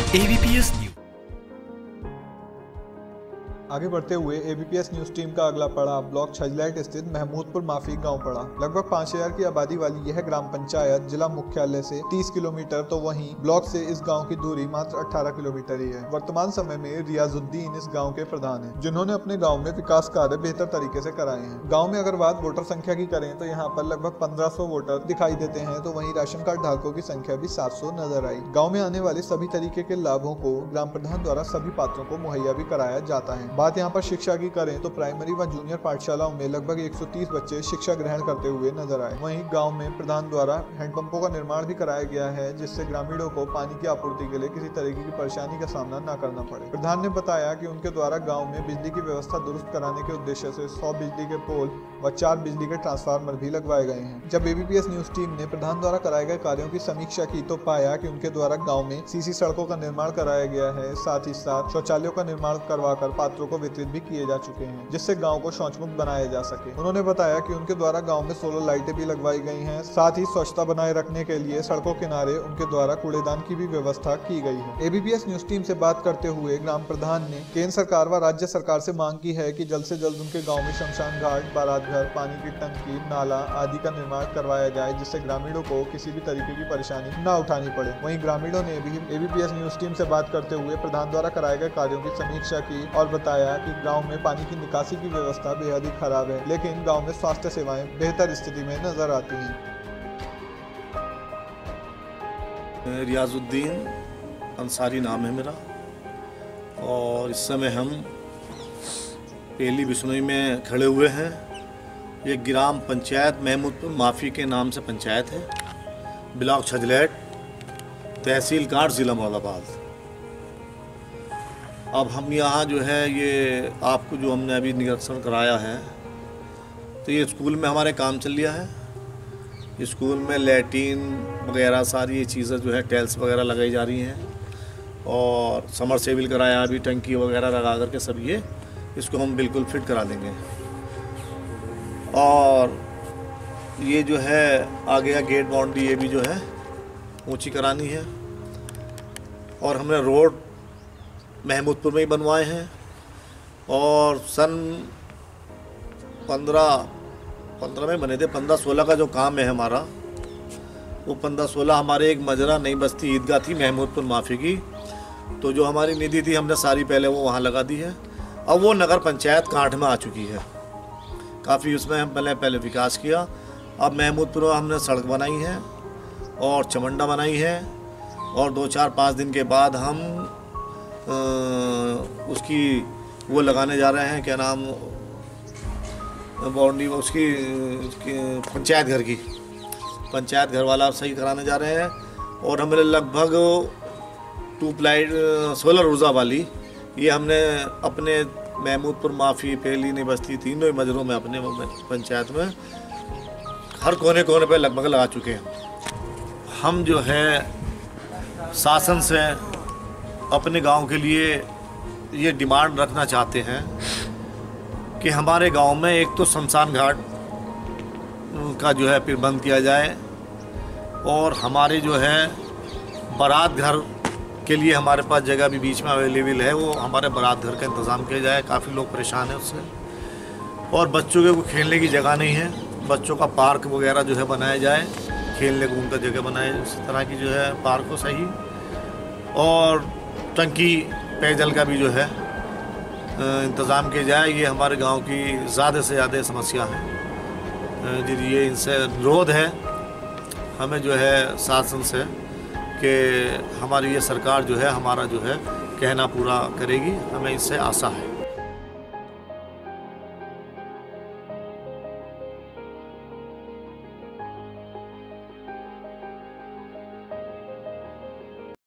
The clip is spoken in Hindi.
ABPS news. आगे बढ़ते हुए एबीपीएस न्यूज टीम का अगला पड़ाव ब्लॉक छजलैट स्थित महमूदपुर माफी गांव पड़ा। लगभग 5000 की आबादी वाली यह ग्राम पंचायत जिला मुख्यालय से 30 किलोमीटर तो वहीं ब्लॉक से इस गांव की दूरी मात्र 18 किलोमीटर ही है। वर्तमान समय में रियाजुद्दीन इस गांव के प्रधान हैं, जिन्होंने अपने गाँव में विकास कार्य बेहतर तरीके से कराए हैं। गाँव में अगर बात वोटर संख्या की करें तो यहाँ पर लगभग 1500 वोटर दिखाई देते हैं, तो वहीं राशन कार्ड धारकों की संख्या भी 700 नजर आई। गाँव में आने वाले सभी तरीके के लाभों को ग्राम प्रधान द्वारा सभी पात्रों को मुहैया भी कराया जाता है। बात यहाँ पर शिक्षा की करें तो प्राइमरी व जूनियर पाठशालाओं में लगभग 130 बच्चे शिक्षा ग्रहण करते हुए नजर आए। वहीं गांव में प्रधान द्वारा हैंडपंपों का निर्माण भी कराया गया है, जिससे ग्रामीणों को पानी की आपूर्ति के लिए किसी तरीके की परेशानी का सामना न करना पड़े। प्रधान ने बताया कि उनके द्वारा गाँव में बिजली की व्यवस्था दुरुस्त कराने के उद्देश्य से 100 बिजली के पोल व 4 बिजली के ट्रांसफार्मर भी लगवाए गए हैं। जब एबीपीएस न्यूज टीम ने प्रधान द्वारा कराए गए कार्यों की समीक्षा की तो पाया कि उनके द्वारा गाँव में सीसी सड़कों का निर्माण कराया गया है, साथ ही साथ शौचालयों का निर्माण करवाकर पात्रों को वितरित भी किए जा चुके हैं, जिससे गांव को शौच मुक्त बनाया जा सके। उन्होंने बताया कि उनके द्वारा गांव में सोलर लाइटें भी लगवाई गई हैं, साथ ही स्वच्छता बनाए रखने के लिए सड़कों किनारे उनके द्वारा कूड़ेदान की भी व्यवस्था की गई है। एबीपीएस न्यूज टीम से बात करते हुए ग्राम प्रधान ने केंद्र सरकार व राज्य सरकार से मांग की है कि जल्द से जल्द उनके गाँव में शमशान घाट, बारात घर, पानी की टंकी, नाला आदि का निर्माण करवाया जाए, जिससे ग्रामीणों को किसी भी तरीके की परेशानी न उठानी पड़े। वहीं ग्रामीणों ने भी एबीपीएस न्यूज टीम से बात करते हुए प्रधान द्वारा कराए गए कार्यों की समीक्षा की और बताया कि गाँव में पानी की निकासी की व्यवस्था बेहद ही खराब है, लेकिन गांव में स्वास्थ्य सेवाएं बेहतर स्थिति में नजर आती हैं। रियाजुद्दीन अंसारी नाम है मेरा, और इस समय हम पहली बिश्नोई में खड़े हुए हैं। ये ग्राम पंचायत महमूदपुर माफी के नाम से पंचायत है, ब्लॉक छजलैट, तहसील कांट, जिला मौलाबाद। अब हम यहाँ जो है ये आपको जो हमने अभी निरीक्षण कराया है, तो ये स्कूल में हमारे काम चल रहा है। स्कूल में लैट्रीन वगैरह सारी ये चीज़ें जो है टाइल्स वगैरह लगाई जा रही हैं, और समरसेबिल कराया अभी, टंकी वगैरह लगा करके सब ये इसको हम बिल्कुल फिट करा देंगे। और ये जो है आगे का गेट बाउंड्री ये भी जो है ऊंची करानी है। और हमने रोड महमूदपुर में ही बनवाए हैं, और सन 15 में बने थे। 15-16 का जो काम है हमारा, वो 15-16 हमारे एक मजरा नई बस्ती ईदगाह थी महमूदपुर माफी की, तो जो हमारी निधि थी हमने सारी पहले वो वहाँ लगा दी है। अब वो नगर पंचायत कांठ में आ चुकी है, काफ़ी उसमें हम पहले विकास किया। अब महमूदपुर में हमने सड़क बनाई है और चमंडा बनाई है, और 2-4-5 दिन के बाद हम उसकी वो लगाने जा रहे हैं, क्या नाम, बाउंड्री उसकी पंचायत घर की, पंचायत घर वाला सही कराने जा रहे हैं। और हमने लगभग 2 प्लाइड सोलर ऊर्जा वाली ये हमने अपने महमूदपुर माफी, पहली नई बस्ती, तीनों ही मजरों में अपने पंचायत में हर कोने कोने पे लगभग लगा चुके हैं। हम जो है शासन से अपने गांव के लिए ये डिमांड रखना चाहते हैं कि हमारे गांव में एक तो शमशान घाट का जो है प्रबंध किया जाए, और हमारे जो है बारात घर के लिए हमारे पास जगह भी बीच में अवेलेबल है, वो हमारे बारात घर का इंतज़ाम किया जाए। काफ़ी लोग परेशान हैं उससे। और बच्चों के को खेलने की जगह नहीं है, बच्चों का पार्क वगैरह जो है बनाया जाए, खेलने कूदने का जगह बनाए, इस तरह की जो है पार्क हो सही। और टंकी पेयजल का भी जो है इंतज़ाम किया जाए। ये हमारे गांव की ज़्यादा से ज़्यादा समस्या है, ये इनसे अनुरोध है हमें जो है शासन से कि हमारी ये सरकार जो है हमारा जो है कहना पूरा करेगी, हमें इससे आशा है।